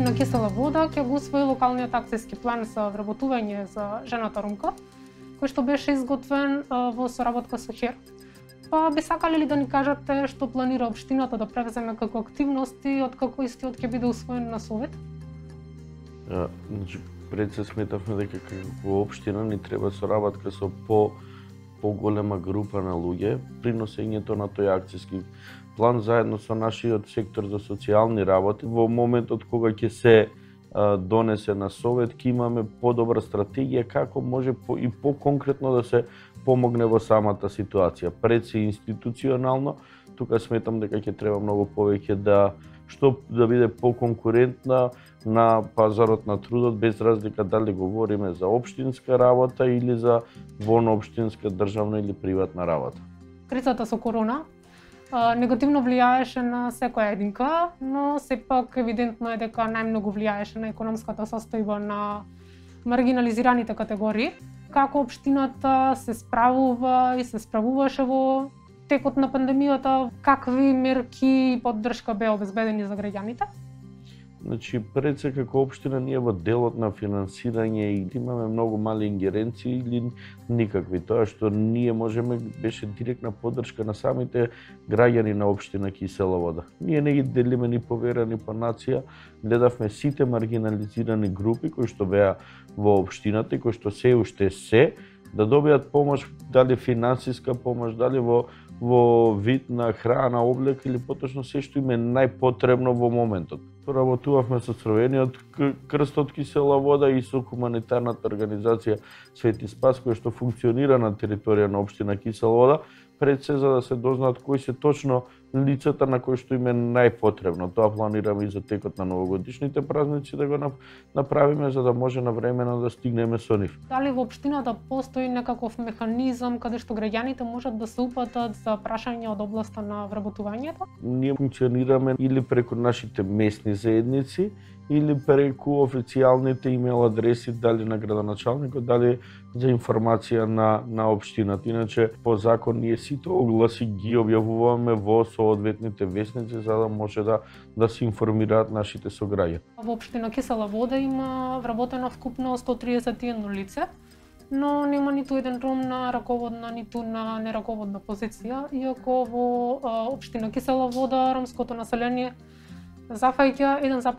Општина Кисела Вода ќе го усвои локалниот акцијски план за вработување за жената ромка, кој што беше изготвен во соработка со ХЕР. Па би сакале ли да ни кажете што планира општината да превземе како активности од како истиот ќе биде усвоен на совет? Значи, пред се сметавме дека како општина ни треба соработка со поголема група на луѓе, приносењето на тој акцијски план заедно со нашиот сектор за социјални работи. Во моментот кога ќе се донесе на совет, ќе имаме подобра стратегија како може и поконкретно да се помогне во самата ситуација. Пред се институционално, тука сметам дека ќе треба многу повеќе да биде поконкурентна на пазарот на трудот, без разлика дали говориме за општинска работа или за воопштинска државна или приватна работа. Кризата со корона негативно влијаеше на секоја единка, но сепак евидентно е дека најмногу влијаеше на економската состојба на маргинализираните категории. Како општината се справува и се справуваше во текот на пандемијата, какви мерки и поддршка беа обезбедени за граѓаните? Значи, пред се како општина ние во делот на финансирање и имаме многу мали ингеренции или никакви. Тоа што ние можеме беше директна поддршка на самите граѓани на општина Кисела Вода. Ние не ги делиме ни по вера ни по нација, гледавме сите маргинализирани групи кои што беа во општината и кои што се уште да добијат помош, дали финансиска помош, дали во вид на храна, облек или поточно се што им е најпотребно во моментот. Работувавме со Црвениот крст од Кисела Вода и со хуманитарната организација Свети Спас, која што функционира на територија на општина Кисела Вода, пред се за да се дознаат кои се точно лицата на кои што им е најпотребно. Тоа планираме и за текот на новогодишните празници да го направиме за да може навремено да стигнеме со нив. Дали во општината постои некаков механизам каде што граѓаните можат да се упатат за прашања од областа на вработувањето? Ние функционираме или преку нашите местни заедници или преку официјалните имейл адреси дали на градоначалникот, дали за информација на општината. Иначе по закон ние сите огласи ги објавуваме во соодветните весници за да може да се информираат нашите сограѓани. Во општина Кисела Вода има вработено вкупно 131 лице, но нема ниту еден ром на раководна ниту на нераководна позиција, иако во општина Кисела Вода ромското население зафаќа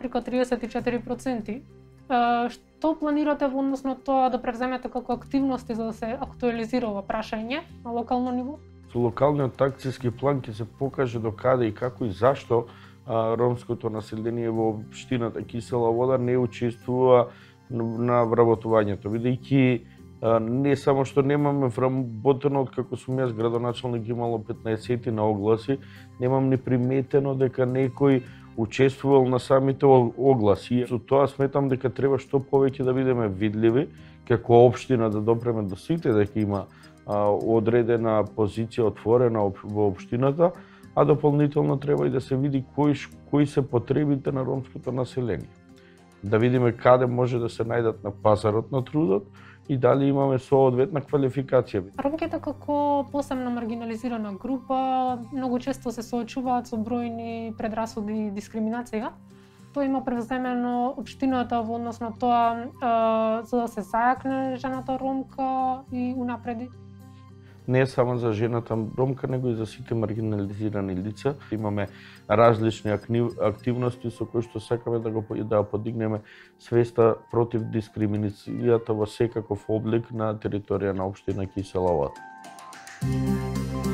1,34%. Што планирате во однос на тоа да превземете како активности за да се актуализира ова прашање на локално ниво? Со локалниот акцијски план ќе се покаже до каде и како и зашто ромското население во општината Кисела Вода не учествува на вработувањето, бидејќи не само што немаме вработено, откако сум јас градоначалник имало 15 на огласи, немам ни приметено дека некој учествувал на самите огласи. Со тоа сметам дека треба што повеќе да бидеме видливи, како општина да допреме до сите дека има одредена позиција отворена во општината, а дополнително треба и да се види кои се потребите на ромското население. Да видиме каде може да се најдат на пазарот на трудот и дали имаме соодветна квалификација. Ромките како посебна маргинализирана група многу често се соочуваат со бројни предрасуди и дискриминација. Тоа има превземено општината во однос на тоа за да се зајакне жената ромка и унапреди? Не само за жената ромка, него и за сите маргинализирани лица. Имаме различни активности со кои што сакаме да подигнеме свеста против дискриминацијата во секаков облик на територија на општина Кисела Вода.